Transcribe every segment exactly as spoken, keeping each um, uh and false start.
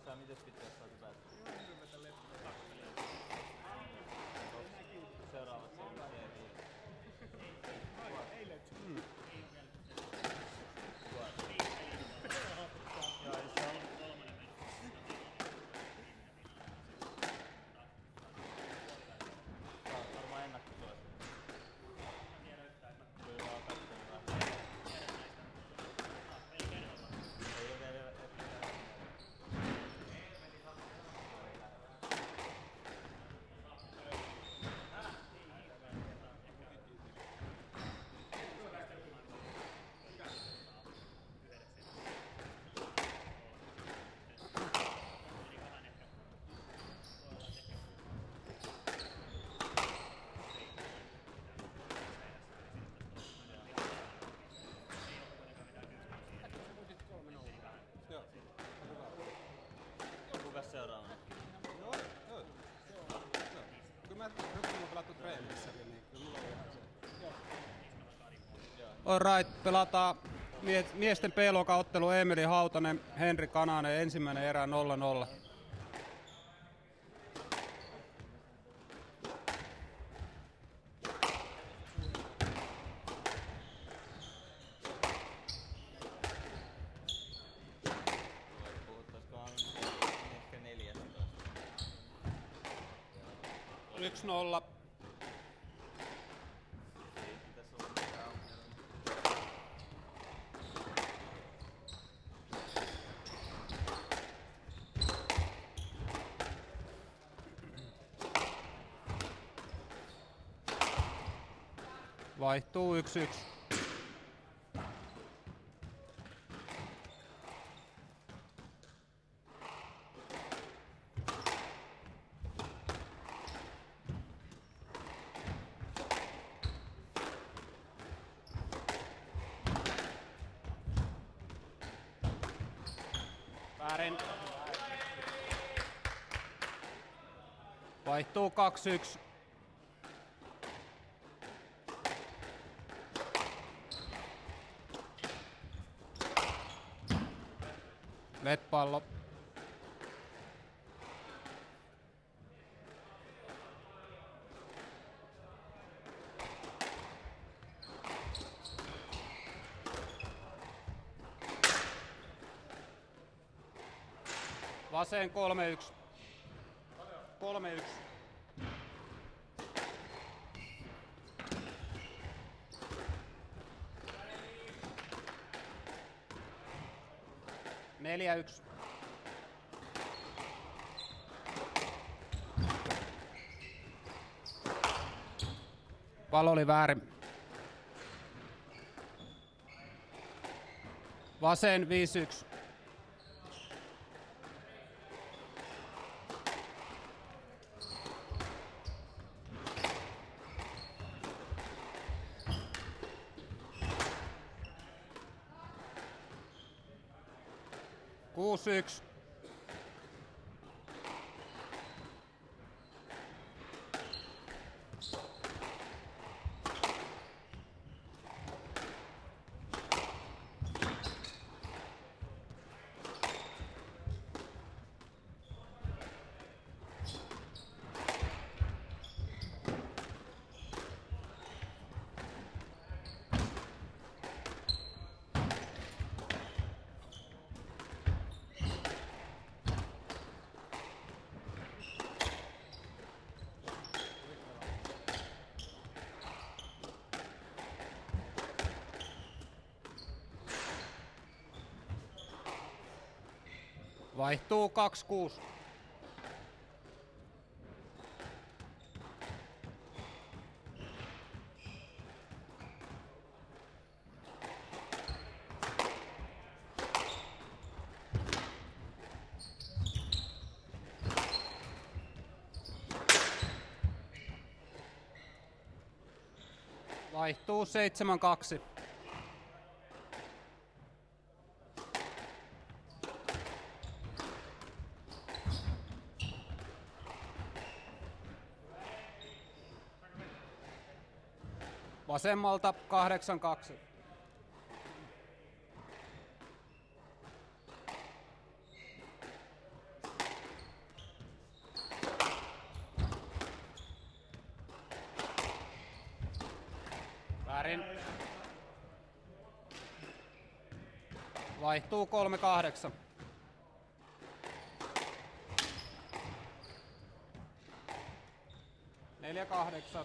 sä mites pitkään sä oot päässyt? Seuraavaksi on C viisi. Mm. Varmaan ennakkosuosi. Kyllä vaan katsoin vähän. Ei oo vielä kukas seuraavana? Joo, joo. Joo. Kyllä mä ryhmän on pelattu treenissäkin, niin kyllä mulla on ihan se. Joo. Alright, pelataan miesten B-luokan ottelu Emeli Hautanen, Henri Kananen, ensimmäinen erä nolla nolla. Yksi nolla. Vaihtuu yksi yksi. Väärin. Vaihtuu kaksi yksi. Vetpallo. Vasen kolme yksi. kolme yksi. neljä yksi. Pallo oli väärin. Vasen viisi yksi. kuusi yksi. Vaihtuu kaksi kuusi. Vaihtuu seitsemän kaksi. Vasemmalta kahdeksan kaksi. Väärin. Vaihtuu kolme kahdeksan. Neljä kahdeksan.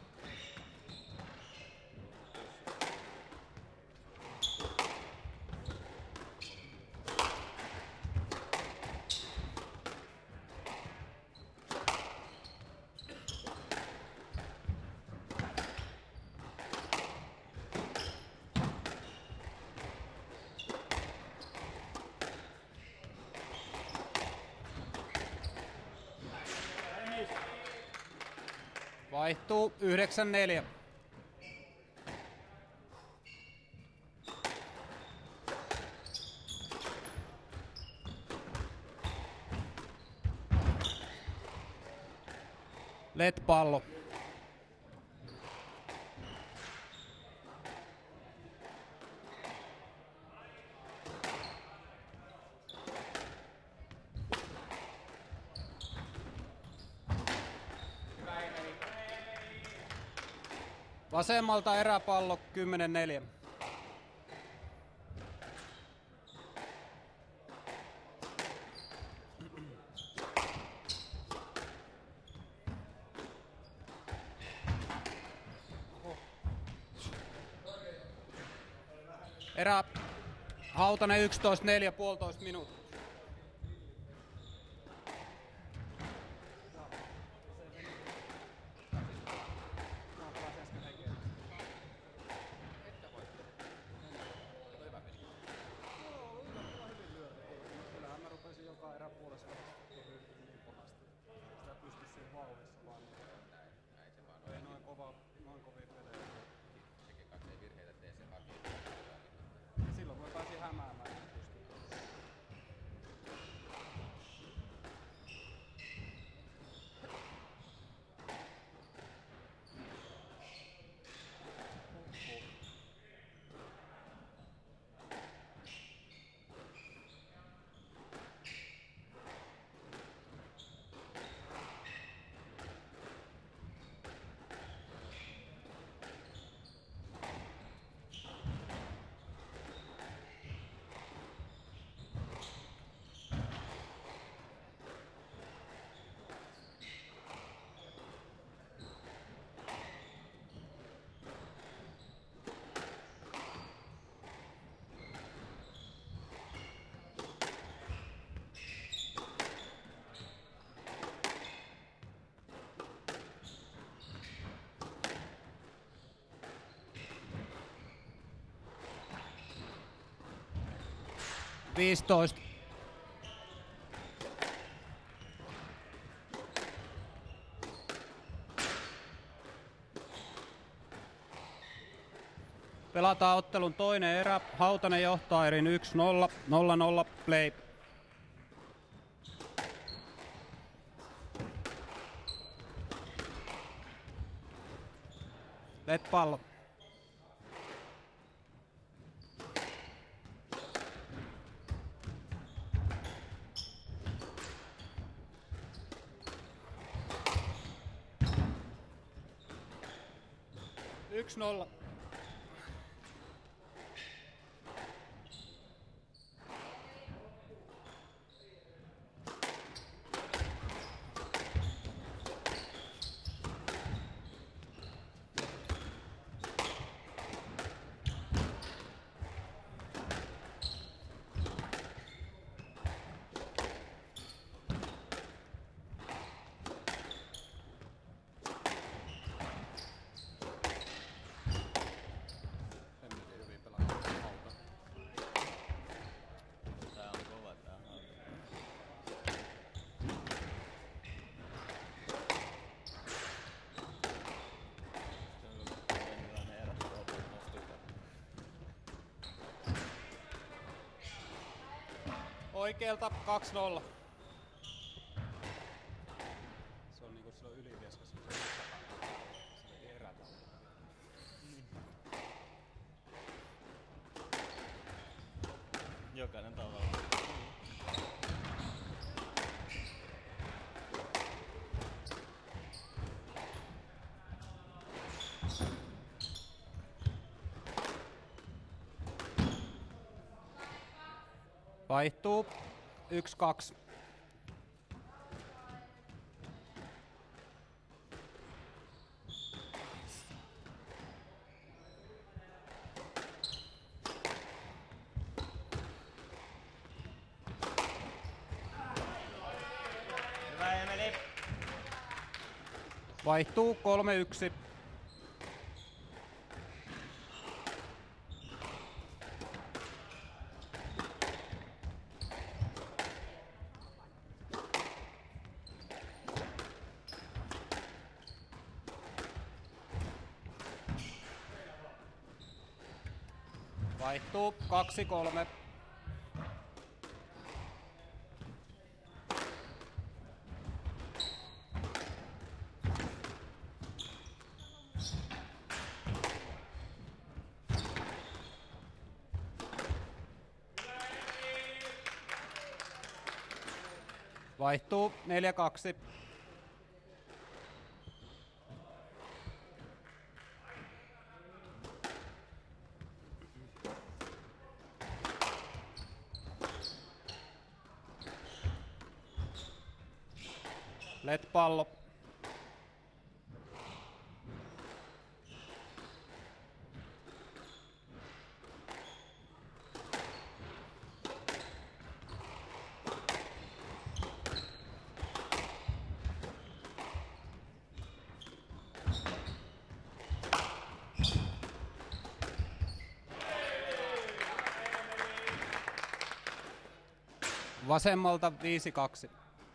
Vaihtuu yhdeksän neljä. L E D-pallo. Vasemmalta eräpallo kymmenen neljä. Erä Hautanen yksitoista neljä, puolitoista minuuttia. Silloin voi pääsi hämäämään. viisitoista. Pelataan ottelun toinen erä. Hautanen johtaa erin yksi nolla, nolla nolla, play. L E D-pallo. yksi nolla. Tää on kova tää Hautanen. Se on ensimmäinen erä, Hautanen nosti kättä. Oikealta kaksi nolla. Se on niinku silloin ylivieskas. Se oli erätä. Jokainen tavalla. Vaihtuu. Yksi, kaksi. Hyvä Emeli. Vaihtuu. Kolme, yksi. Vaihtuu. Kaksi, kolme. Vaihtuu. Neljä, kaksi. Let pallo. Vasemmalta viisi, kaksi.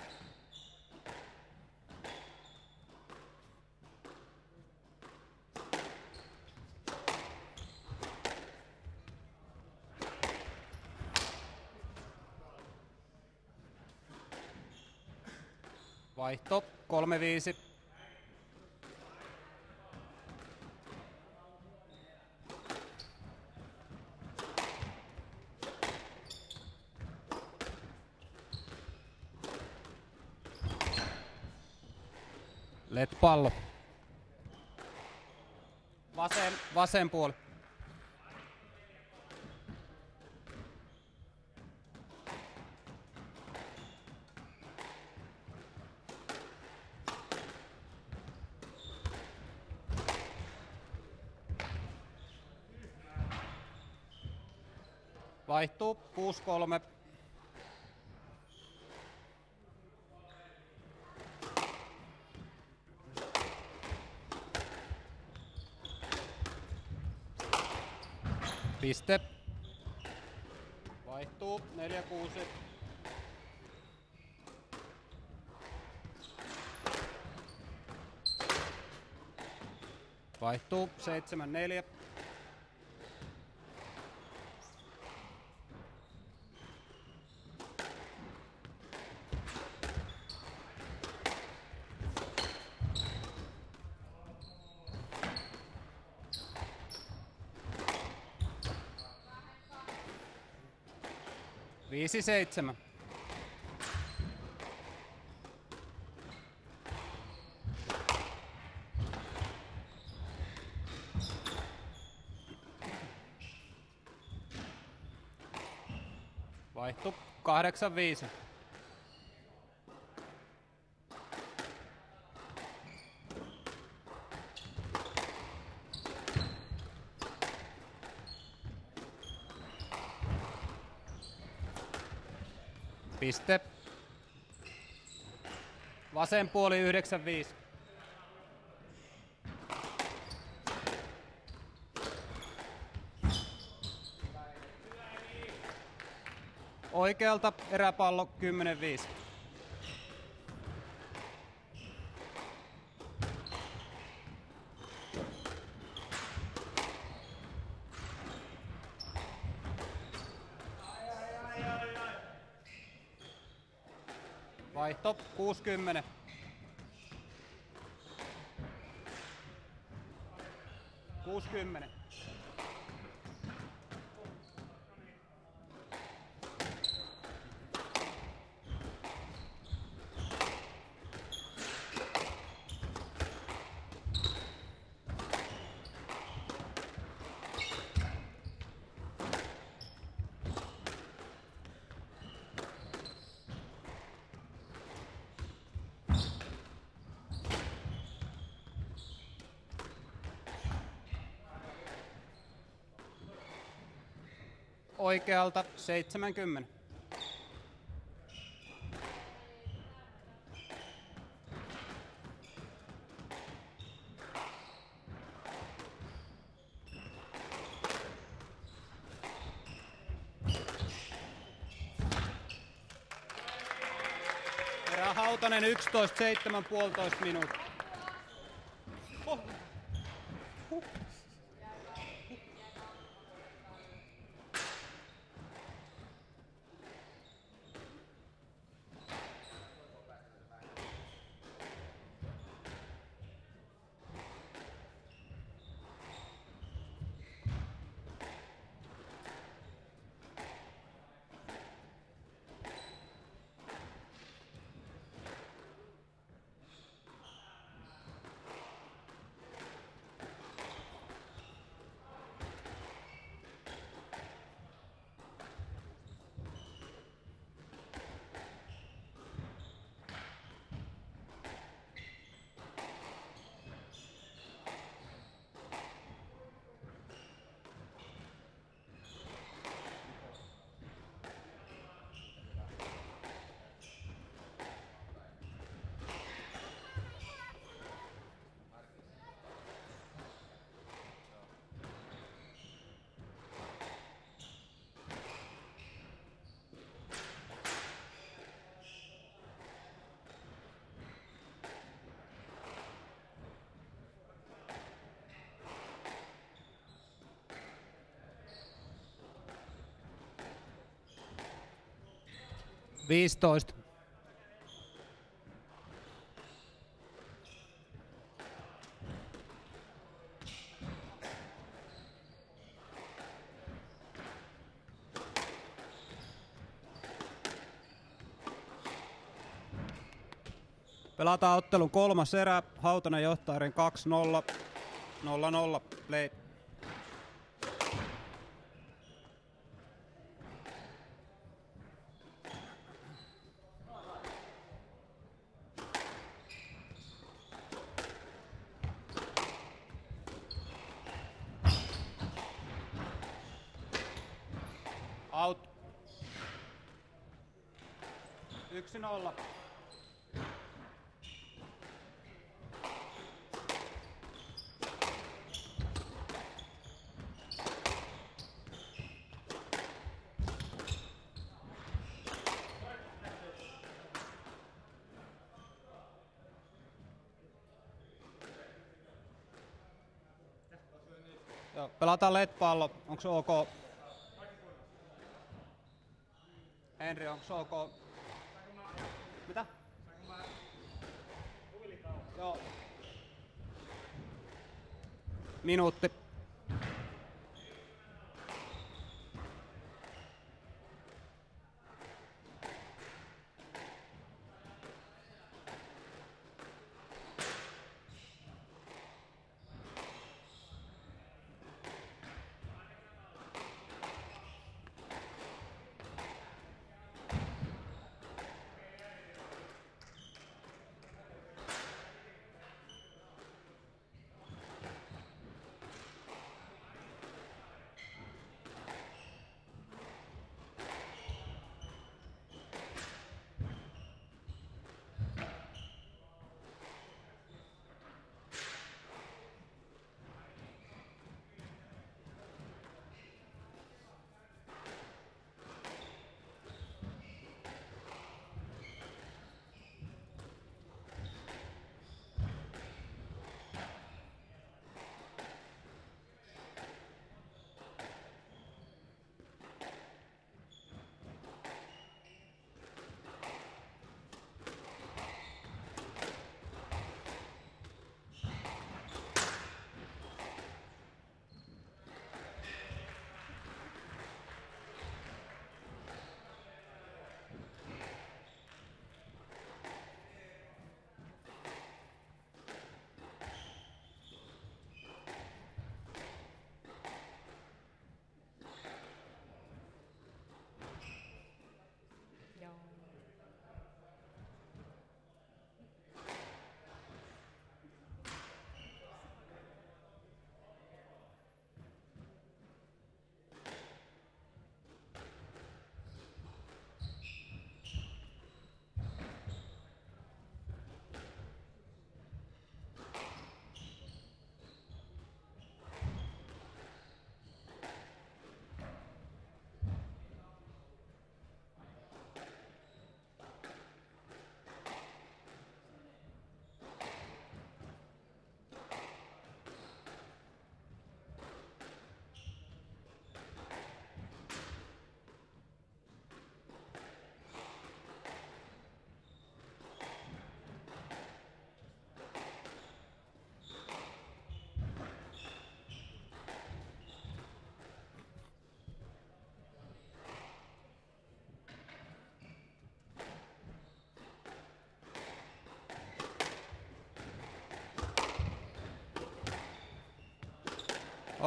Vaihto. Kolme, viisi. Let pallo. Vasen, vasen puoli. Vaihtuu. Kuusi, kolme. Piste. Vaihtuu. Neljä, kuusi. Vaihtuu. Seitsemän, neljä. Viisi, seitsemän. Vaihtu. Kahdeksan, viisi. Piste. Vasen puoli yhdeksän, viisi. Oikealta eräpallo kymmenen, viisi. Vaihto kuusikymmentä. kuusikymmentä. oikealta seitsemänkymmentä. Erä Hautanen yksitoista seitsemän puolitoista minuuttia. Oh. Huh. viisitoista. Pelataan ottelun kolmas erä. Hautanen johtaa erän kaksi nolla. nolla nolla. Play. Out. Yksi nolla. Joo, pelataan L E D-pallo. Onko se ok? Henri, onko se ok? Mitä? Joo. Minuutti.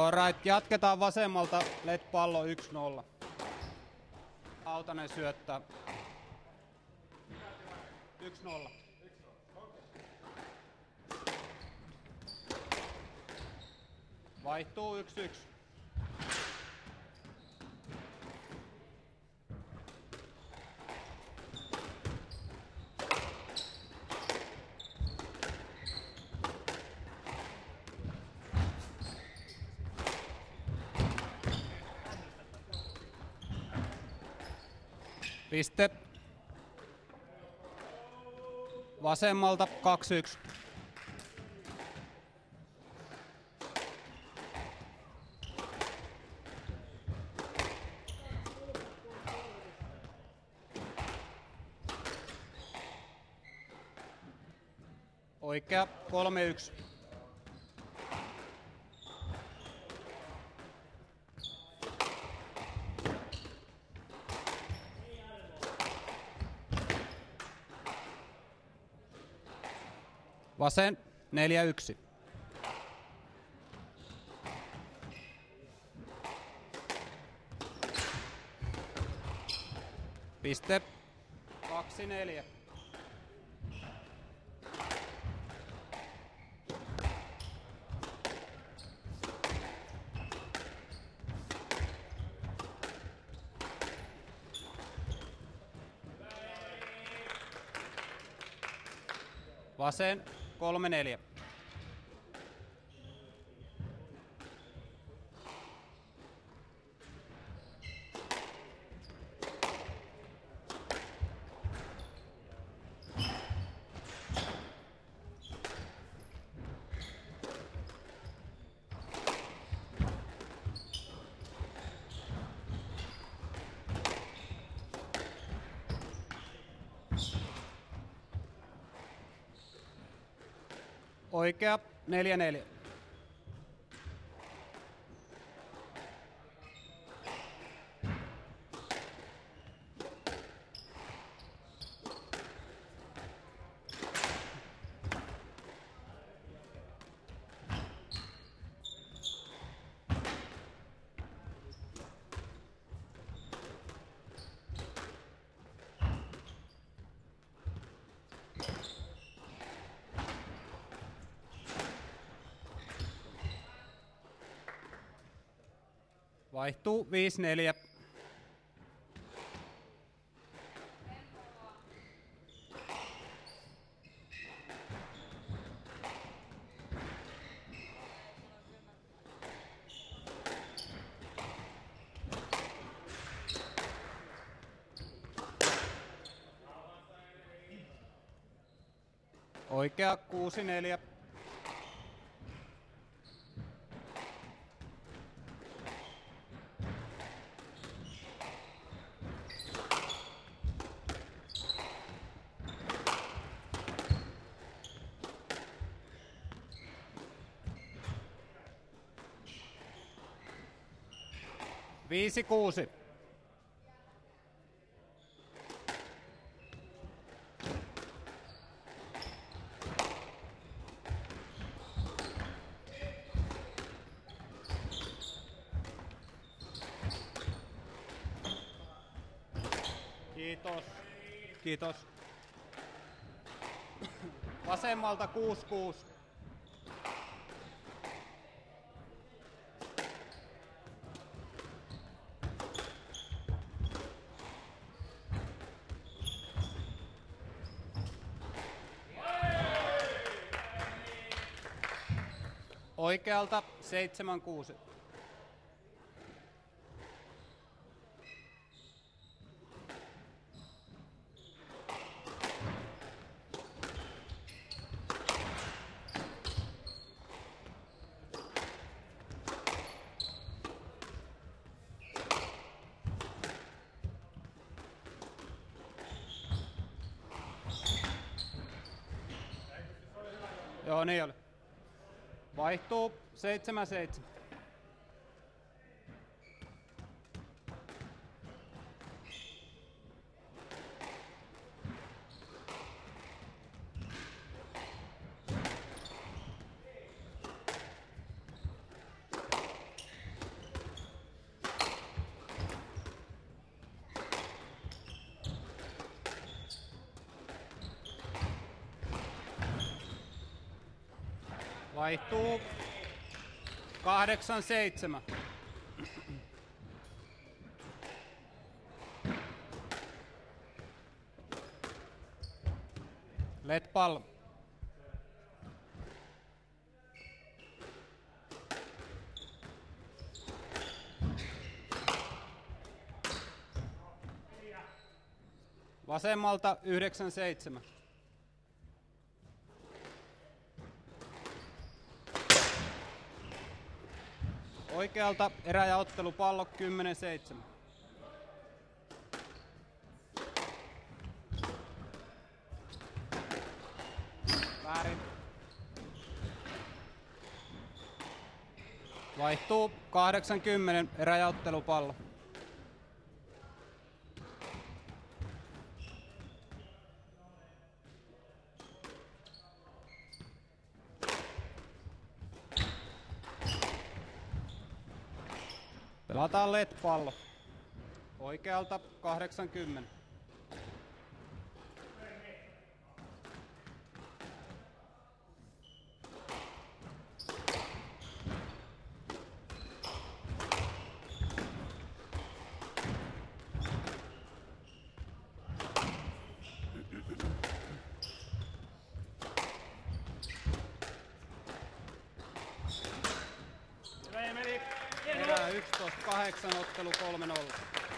Alright, jatketaan vasemmalta. Let pallo yksi nolla. Hautanen syöttää. yksi nolla. Vaihtuu yksi yksi. Piste. Vasemmalta kaksi yksi. Oikea kolme yksi. Vasen neljä yksi. Piste kaksi neljä. Vasen kolme neljä. Oikea neljä neljä. Vaihtuu viisi neljä. Oikea kuusi neljä. Viisi kuusi. Kiitos. Kiitos. Vasemmalta kuusi kuusi. Oikealta seitsemän kuusi. Joo, niin oli. Vaihtuu seitsemän seitsemän. Vaihtuu kahdeksan seitsemän. Let pallo. Vasemmalta yhdeksän seitsemän. Oikealta erä ja ottelu pallo kymmenen seitsemän. Väärin. Vaihtuu kahdeksankymmentä erä ja ottelu pallo. Pelataan L E D-pallo. Oikealta kahdeksankymmentä. Erää yksitoista kahdeksan, ottelu kolme nolla.